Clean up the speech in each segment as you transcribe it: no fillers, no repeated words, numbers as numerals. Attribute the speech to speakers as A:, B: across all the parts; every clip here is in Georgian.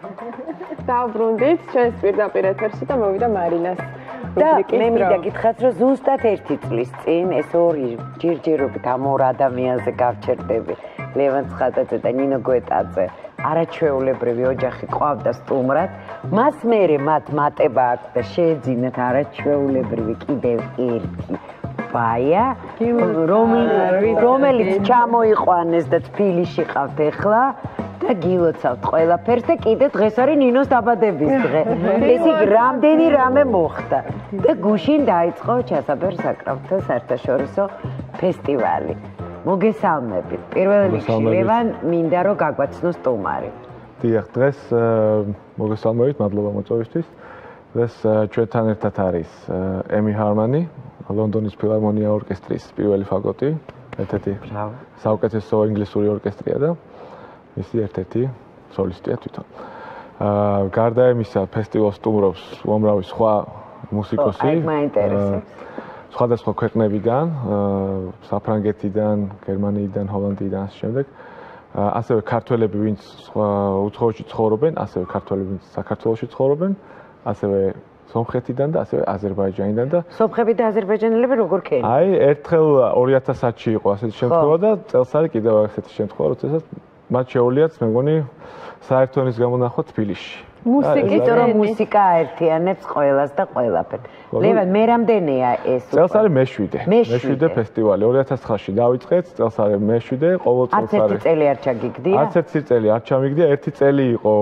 A: დავბრუნდით ჩვენს პირდაპირ ეთერში და მოვიდა მარინას
B: და მე მინდა გითხრათ, რომ ზუსტად 1 წლის წინ ეს ორი ჯერჯერობით ამ ორ ადამიანზე გავჩერდები. ლევან ცხადაძე და ნინო გვეტაძე. არაჩვეულებრივი ოჯახი ყავდა სტუმრად. მას მერე მათ მატება აქვს და შეეძინათ არაჩვეულებრივი კიდევ ერთი ბაია, რომელიც ჩამოიყვანეს და თბილისში ყავთ ეხლა. და გილოცავთ ყველაფერს და კიდე დღეს არის ნინოს დაბადების დღე. ეს იქ რამდენი რამე მოხდა. და გუშინ დაიწყო ჩასაბერ საკრავთა საერთაშორისო ფესტივალი. მოგესალმებით. პირველ რიგში ლევან მინდა რომ გაგვაცნო სტუმარი.
C: დიახ, დღეს მოგესალმებით, მადლობა მოწვევისთვის. დღეს ჩვენთან ერთად არის ემი ჰარმანი, ლონდონის ფილარმონია ორკესტრის პირველი ფაგოტი, ერთ-ერთი საუკეთესო ინგლისური ორკესტრია და მისი ერთ-ერთი სოლისტია თვითონ. გარდა იმისა, ფესტივალს სტუმრობს უამრავი სხვა მუსიკოსი. სხვადასხვა ქვეყნებიდან, საფრანგეთიდან, გერმანიიდან, ჰოლანდიიდან ასე შემდეგ. ასევე ქართველები, ვინც უცხოეთში ცხოვრობენ, ასევე ქართველები, ვინც საქართველოში ცხოვრობენ, ასევე სომხეთიდან და ასევე აზერბაიჯანიდან და
B: სომხები და აზერბაიჯანელები როგორ ქენი?
C: აი, ერთხელ 2010-ში იყო ასეთი შემთხვევა და წელს არის კიდევ ასეთი შემთხვევა, როდესაც მათ შეუძლიათ, მე მგონი, საერთო ენის გამონახვა თბილისში.
B: მუსიკით რომ მუსიკა აერთიანებს ყველას და ყველაფერს. ლევან, მე რამდენია ეს?
C: წელს არის მე-7 ფესტივალი. 2009-ში დაიწყეთ, წელს არის მე-7, ყოველ წელს არის.
B: არც ერთი წელი არ ჩაგიგდია?
C: არც ერთი წელი არ ჩამიგდია. ერთი წელი იყო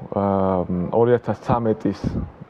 C: 2013-ის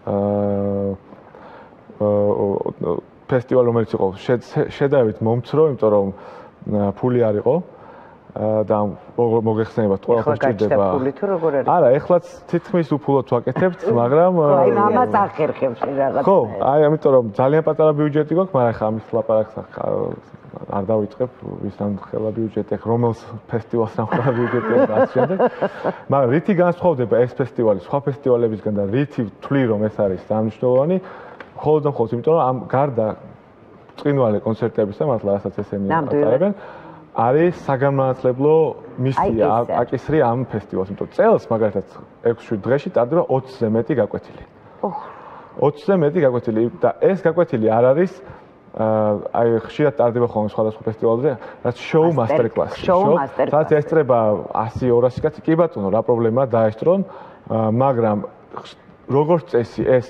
C: ფესტივალი, რომელიც იყო შედარებით მომცრო, იმიტომ რომ ფული არ იყო. და მოგეხსენებათ ყველაფერს ჭირდება.
B: ფული თუ როგორ არის?
C: არა, ეხლაც თითქმის უფულოდ ვაკეთებთ, მაგრამ
B: აი ამას ახერხებს რაღაც.
C: ხო, აი ამიტომ რომ ძალიან პატარა ბიუჯეტი გვაქვს, მაგრამ ახლა ამის ლაპარაკს არ დავიწყებ, ვის რამხელა ბიუჯეტი, რომელ ფესტივალს რამხელა ბიუჯეტი აქვს შემდეგ. მაგრამ რითი განსხვავდება ეს ფესტივალი სხვა ფესტივალებისგან და რითი ვთვლი რომ ეს არის დამნიშნულოვანი, მხოლოდ და მხოლოდ იმიტომ რომ ამ გარდა ბრწყინვალე კონცერტებისა, მართლა რასაც ესენი ატარებენ, არის საგანმანათლებლო მისია აკისრი ამ ფესტივალს, იმიტომ წელს მაგალითად 6-7 დღეში ტარდება 20-ზე მეტი გაკვეთილი. 20-ზე მეტი გაკვეთილი და ეს გაკვეთილი არ არის აი ხშირად ტარდება ხოლმე სხვადასხვა ფესტივალებზე, რაც შოუ მასტერ-კლასი. სადაც ესწრება 100-200 კაცი, კი ბატონო, რა პრობლემაა დაესწრონ, მაგრამ როგორც წესი ეს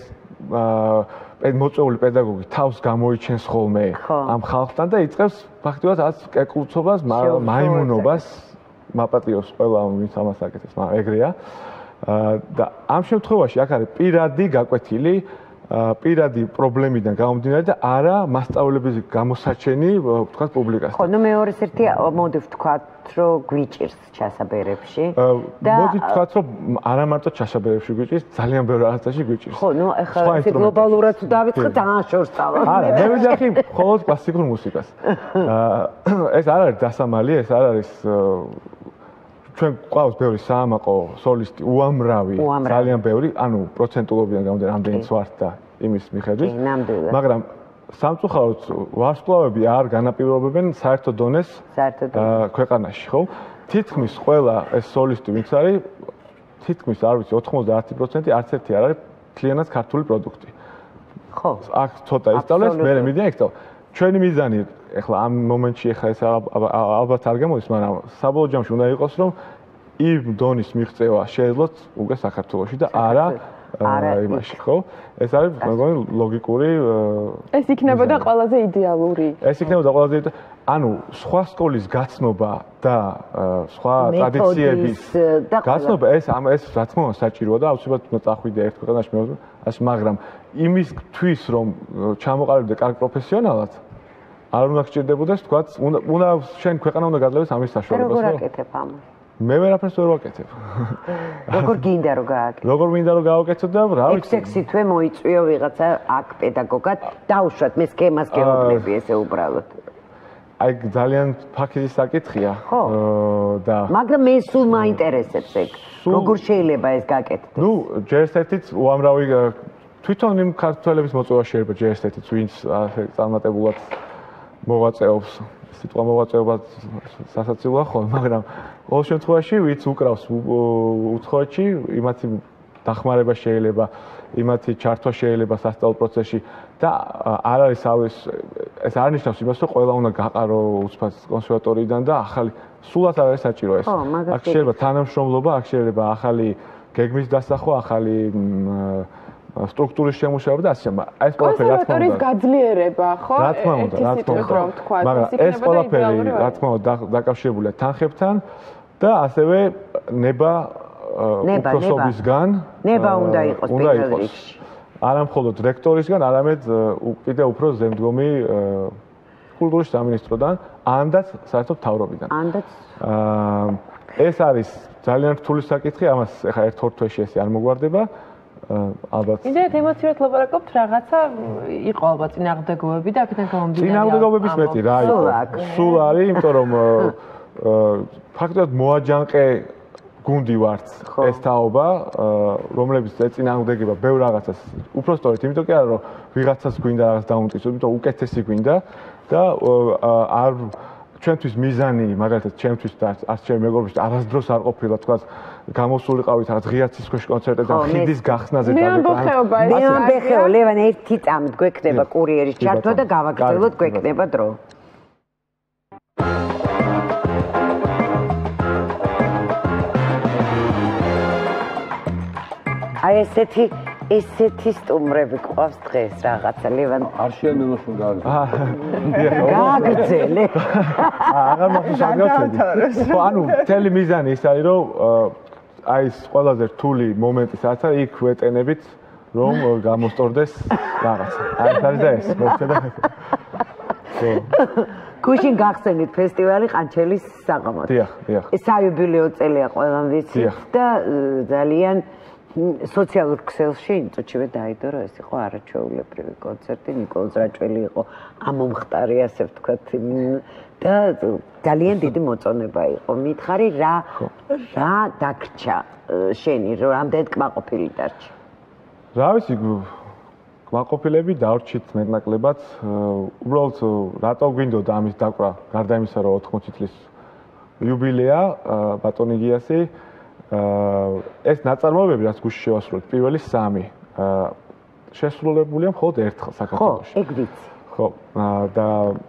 C: მოწვეული პედაგოგი თავს გამოიჩენს ხოლმე ამ ხალხთან და იწყებს ფაქტობრივად რაც კეკლუცობას, მაიმუნობას, მაპატიოს ყველა ვინც ამას აკეთებს, მაგრამ ეგრეა. და ამ შემთხვევაში აქ არის პირადი გაკვეთილი, პირადი პრობლემიდან გამომდინარე და არა მასწავლებლების გამოსაჩენი, ვთქვათ, პუბლიკასთან.
B: ხო, ნუ მეორეს ერთი მოდი ვთქვათ, რომ გვიჭირს ჩასაბერებში
C: და მოდი ვთქვათ, რომ არა მარტო ჩასაბერებში გვიჭირს, ძალიან ბევრ რაღაცაში გვიჭირს.
B: ხო, ნუ ეხლა ეს გლობალურად თუ დავიწყეთ, ძალიან შორს წავალ.
C: არა, მე ვიძახი მხოლოდ კლასიკურ მუსიკას. ეს არ არის დასამალი, ეს არ არის ჩვენ ყავს ბევრი საამაყო სოლისტი, უამრავი, ძალიან ბევრი, ანუ პროცენტულობიდან გამომდინარე, რამდენიც ვართ და იმის მიხედვით. მაგრამ სამწუხაროდ ვარსკვლავები არ განაპირობებენ საერთო დონეს ქვეყანაში, ხო? თითქმის ყველა ეს სოლისტი, ვინც არის, თითქმის არ ვიცი 90% არც ერთი არ არის მთლიანად ქართული პროდუქტი.
B: ხო.
C: აქ ცოტა ისწავლეს, მე მიდიან იქ. ჩვენი მიზანი ეხლა ამ მომენტში ეხლა ეს ალბათ არ გამოდის, მაგრამ საბოლოო ჯამში უნდა იყოს, რომ იმ დონის მიღწევა შეეძლოთ უკვე საქართველოში და არა იმაში, ხო? ეს არის მეგონი ლოგიკური
A: ეს იქნებოდა ყველაზე იდეალური.
C: ეს იქნებოდა ყველაზე ანუ სხვა სკოლის გაცნობა და სხვა ტრადიციების გაცნობა ეს რა თქმა უნდა საჭიროა და აუცილებლად უნდა წახვიდე ერთ ქვეყანაში მეორე, მაგრამ იმისთვის რომ ჩამოყალიბდე კარგ პროფესიონალად არ უნდა გჭირდებოდეს, თქვა, უნდა შენ ქვეყანა უნდა გადაძლევდეს ამის საშუალებას.
B: როგორ აკეთებ ამას?
C: მე ვერაფერს ვერ ვაკეთებ.
B: როგორ გინდა რომ გააკეთო?
C: როგორ მინდა რომ გააკეთო და რა ვიცი.
B: 6 თვე მოიწვიო ვიღაცა აქ პედაგოგად, დაუშვათ მე სქემას გეუბნები ესე უბრალოდ.
C: აი ძალიან ფაქიზის საკითხია და
B: მაგრამ მე სულ მაინტერესებს ეგ. როგორ შეიძლება ეს გააკეთდეს?
C: ნუ ჯერ ერთით უამრავი თვითონ იმ ქართველების მოწვევა შეიძლება ჯერ ერთით ვინც წარმატებულად მოღვაწეობს სიტყვა მოვაწეობა სასაცილოა ხოლმე, მაგრამ ყოველ შემთხვევაში ვიც უკრავს უცხოეთში, იმათი დახმარება შეიძლება, იმათი ჩართვა შეიძლება სასწავლო პროცესში და არ არის ეს არ ნიშნავს იმას, რომ ყველა უნდა გაყარო უცბად კონსერვატორიიდან და ახალი სულაც არ არის საჭირო ეს. აქ შეიძლება თანამშრომლობა, აქ შეიძლება ახალი გეგმის დასახვა, ახალი სტრუქტურის შემუშავება და ასე შემდეგ. ეს ყველაფერი რა თქმა უნდა
A: გაძლიერება, ხო?
C: რა თქმა უნდა, მაგრამ ეს ყველაფერი რა თქმა უნდა დაკავშირებულია თანხებთან და ასევე ნება უფროსობისგან
B: ნება უნდა იყოს პირველ რიგში.
C: არა მხოლოდ რექტორისგან, არამედ კიდევ უფრო zemdgomi კულტურის სამინისტროდან, ანდაც საერთოდ მთავრობიდან.
B: ანდაც
C: ეს არის ძალიან რთული საკითხი, ამას ეხლა ერთ-ორ თვეში ესე არ მოგვარდება. ალბათ.
D: იდეა ემოციურად ლაპარაკობთ, რაღაცა იყო ალბათ წინააღმდეგობები და აქედან გამომდინარე.
C: წინააღმდეგობების მეტი რა იყო. სულ არის, იმიტომ რომ ფაქტობრივად მოაჯანყე გუნდი ვართ ეს თაობა, რომლებიც ეწინააღმდეგება ბევრ რაღაცას. უფრო სწორედ, იმიტომ კი არა რომ ვიღაცას გვინდა რაღაც დაუმტკიცო, იმიტომ უკეთესი გვინდა და არ ჩვენთვის მიზანი, მაგალითად, ჩემთვის და არც ჩემი მეგობრებისთვის არასდროს არ ყოფილა, თქვა, გამოსულიყავით რაღაც ღია ცის ქვეშ კონცერტებთან, ხიდის გახსნაზე
A: და მე
B: ამბეხეო, ლევან ერთი წამით გვექნება კურიერის ჩართვა და გავაგრძელოთ გვექნება დრო. აი ესეთი სტუმრები გვყავს დღეს რაღაცა ლევან
E: არ შეანელოს რომ
B: გააგრძელე
C: აღარ მახსოვს ხო ანუ მთელი მიზანი ის არის რომ აი ეს ყველაზე რთული მომენტი სადაც იქ ვეტენებით რომ გამოსტორდეს რაღაცა აი ეს არის და ეს მოხდება
B: გუშინ გახსენით ფესტივალი ყანჩელის საღამოთი
C: დიახ
B: ეს საიუბილეო წელია ყველამ ვიცით და ძალიან სოციალურ ქსელში ინწუჩივე დაიდო რომ ეს იყო არაჩვეულებრივი კონცერტი ნიკოლოზ რაჭველი იყო ამომხტარი ასე ვთქვათ და ძალიან დიდი მოწონება იყო მითხარი რა დაგრჩა შენი რამდენად კმაყოფილი დარჩა
C: რა ვიცი კმაყოფილები დავრჩით მეტნაკლებად უბრალოდ რატო გვინდოდა ამის დაკვრა გარდა იმისა რომ 80 წლის იუბილეა ბატონი გიასი ეს ნაწარმოებები რაც გუშინ შევასრულეთ პირველი 3 შესრულებულია მხოლოდ ერთხელ საქართველოში.
B: ხო, ეგ ვიცი.
C: ხო, და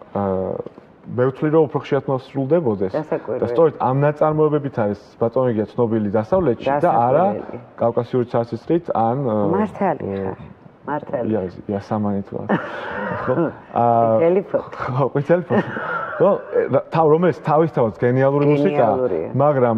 C: მე ვთვლი რომ უფრო ხშირად მოსრულდებოდეს. და სწორედ ამ ნაწარმოებებით არის ბატონი გია ცნობილი დასავლეთში და არა კავკასიური ცარცისტრით ან მართალი. ია სამანითო. ხო. ტელეფონი. ხო, რომელიც თავისთავად გენიალური მუსიკაა, მაგრამ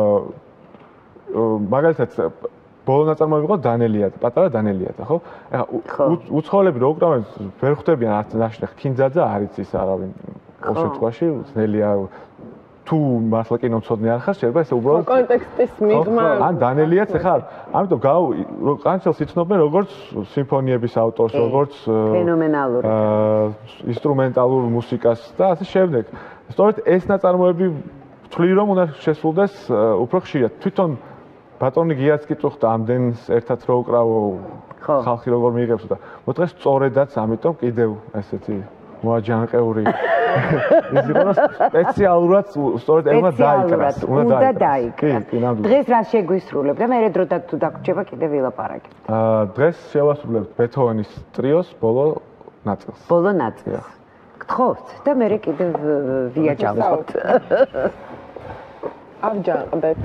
C: მაგალითად ბოლო ნაწარმოები იყო დანელია, პატარა დანელიაძე, ხო? ეხლა უცხოელები რო უკრავენ, ვერ ხვდებიან არც ნაშნე ხინძაძე არის ის არავინ. ყოველ შემთხვევაში ძნელია თუ მართლა კინომცოდნე არ ხარ, შეიძლება ესე უბრალოდ
A: კონტექსტის მიღმა.
C: ან დანელიაც ეხლა, ამიტომ ყანჩელს იცნობენ როგორც სიმფონიების ავტორს, როგორც
B: ფენომენალური
C: ინსტრუმენტალურ მუსიკას და ასე შემდეგ. სწორედ ეს ნაწარმოები ვთვლი რომ უნდა შესრულდეს უფრო ხშირად. თვითონ ბატონი გიაც კი წუხდა ამდენს ერთად რო უკრავო ხალხი როგორ მიიღებს და მოთხეს სწორედაც ამიტომ კიდევ ესეთი მოაჯანყეული ის იყო სპეციალურად სწორედ ეხლა დაიკრას
B: უნდა დაიკრას დღეს რა შეგვისრულებ და მე დრო თუ დაგვრჩება კიდევ ვილაპარაკებ
C: დღეს შევასრულებთ ბეთჰოვენის ტრიოს ბოლო ნაწილს გთხოვთ და მე კიდევ ვიაჯამოთ
A: ავჯანყდეთ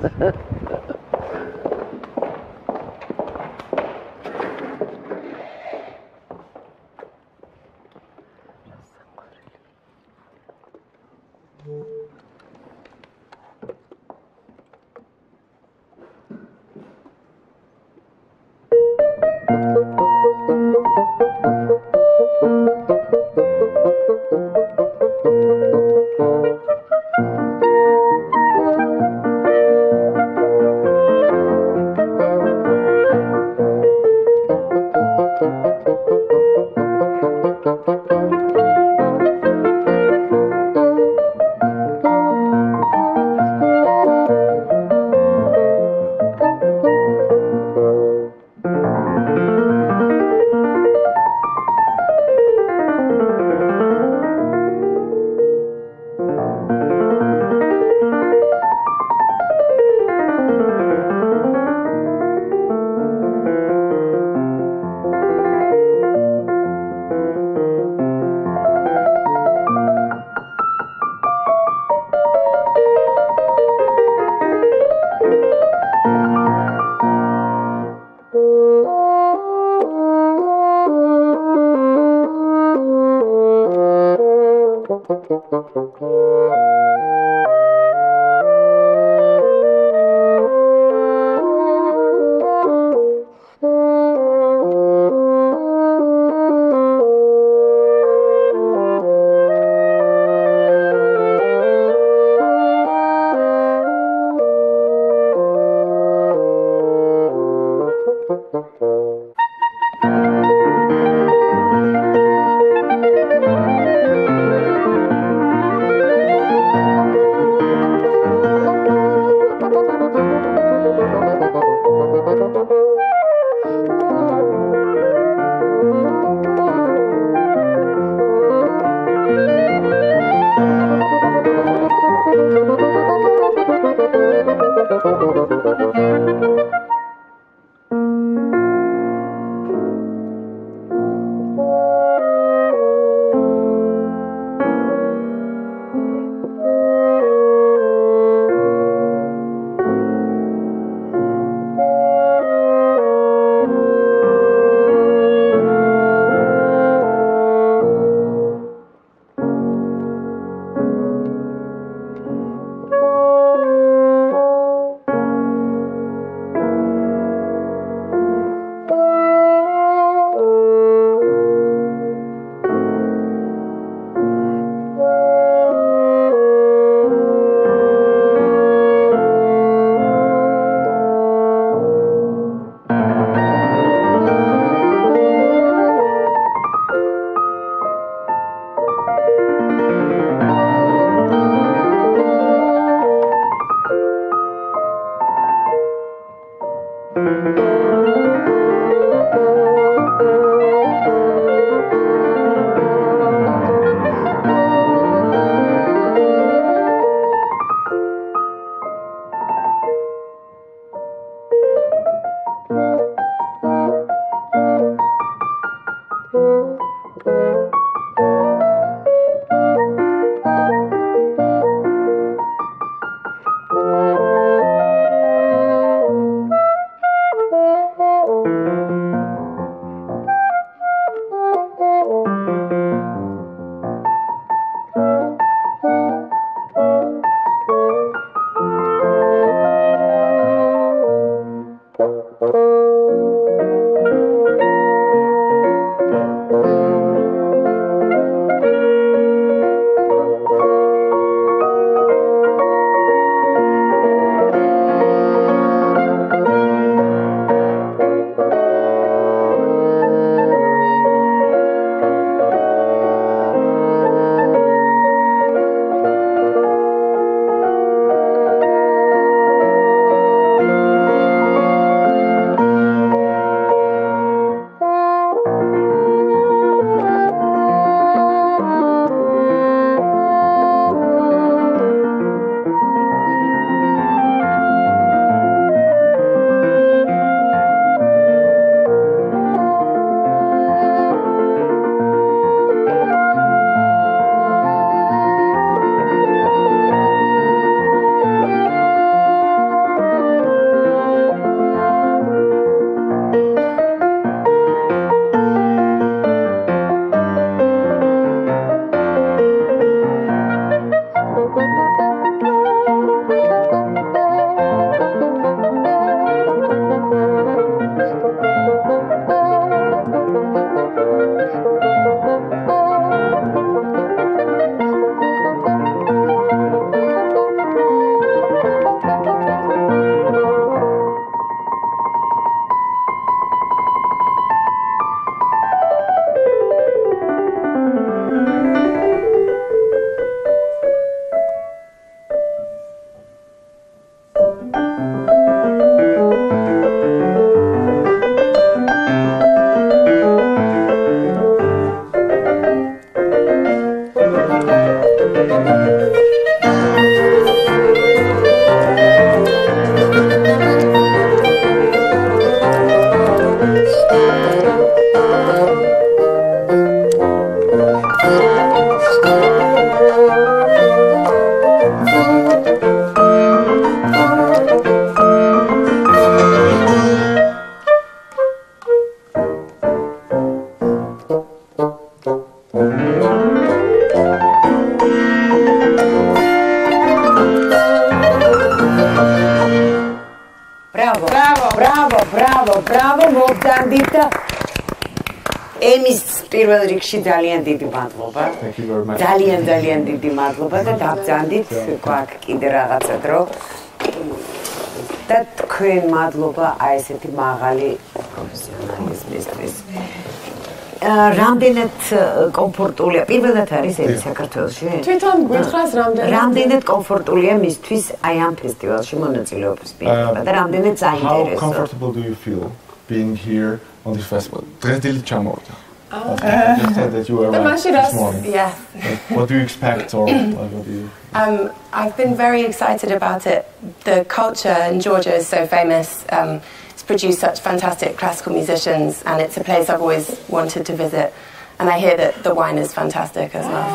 B: ბრავო, მოგდანდით და ემის პირველ რიგში ძალიან დიდი მადლობა. ძალიან დიდი მადლობა და დაბრძანდით, გვაქვს კიდე რაღაცა დრო. და თქვენ მადლობა აი ესეთი მაღალი პროფესიონალიზმისთვის. რამდენად კომფორტულია პირველად არის ერი საქართველოში?
A: თვითონ გითხრას
B: რამდენად კომფორტულია მისთვის აი ამ ფესტივალში მონაწილეობის პირობა და რამდენად საინტერესო?
C: How comfortable do you feel being here on this festival? დღესდილი ჩამოვიდა. Just said that you were this morning.
E: Yes.
C: What do you expect or what do you?
E: I've been very excited about it. The culture in Georgia is so famous. It's produced such fantastic classical musicians, and it's a place I've always wanted to visit. And I hear that the wine is fantastic as well.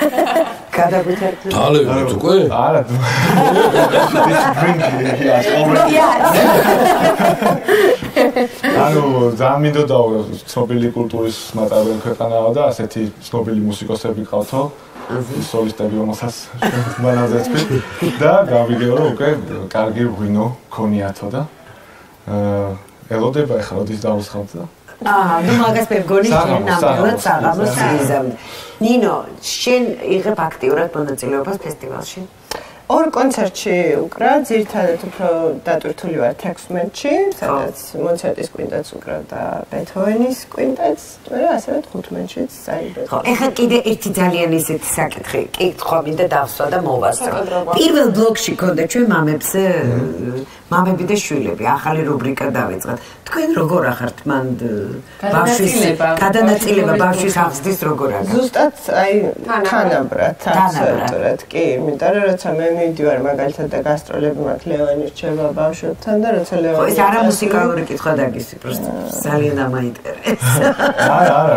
C: ანუ ძალიან მინდოდა ცნობილი კულტურის მატარებელი ქვეყანაა და ასეთი ცნობილი მუსიკოსები ყავთო. სოლისტები რომელსაც მანაზეც და გავიგეო რომ უკვე კარგი ღვინო ქონიათო და ელოდება ახლა როდის დავუსხავთ და
B: ნუ მაგას მეგონი შენ ნამდვილად საღამოს იზამ. ნინო, შენ იღებ აქტიურად მონაწილეობას ფესტივალში?
F: ორ კონცერტში უკრა, ძირითადად უფრო დატვირთული ვარ 16-ში, სადაც მოცარტის კვინტეტს უკრავდა ბეთჰოვენის კვინტეტს, და ასევე 15-შიც საერთოდ.
B: ხო, ეხლა კიდე ერთი ძალიან ისეთი საკითხი, კითხვა მინდა დავსვა და მოვასწრო. პირველ ბლოკში ქონდა ჩვენ მამები და შვილები, ახალი რუბრიკა დავიწყეთ. თქვენ როგორ ახართ მან ბავშვის გადანაწილება ბავშვის აღზრდის როგორ აღარ?
F: ზუსტად აი თანაბრად, აბსოლუტურად. კი, იმიტომ რომ როცა მე მივდივარ მაგალითად და გასტროლები მაქვს ლევანი რჩება ბავშვებთან და როცა ლევანი
B: ხო, ეს არა მუსიკალური კითხვა დაგისი, просто ძალიან დამაინტერესა.
C: არა,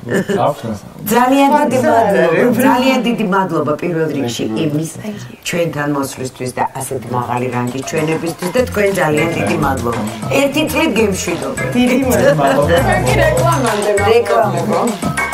B: ძალიან დიდი მადლობა პირველ რიგში იმის ჩვენთან მოსვლისთვის და ასეთი მაღალი რანგის ჩვენებისთვის და თქვენ ძალიან დიდი მადლობა. ერთი წლით გემშვიდობთ.
F: დიდი მადლობა.
A: რეკლამამდე.
B: რეკლამა.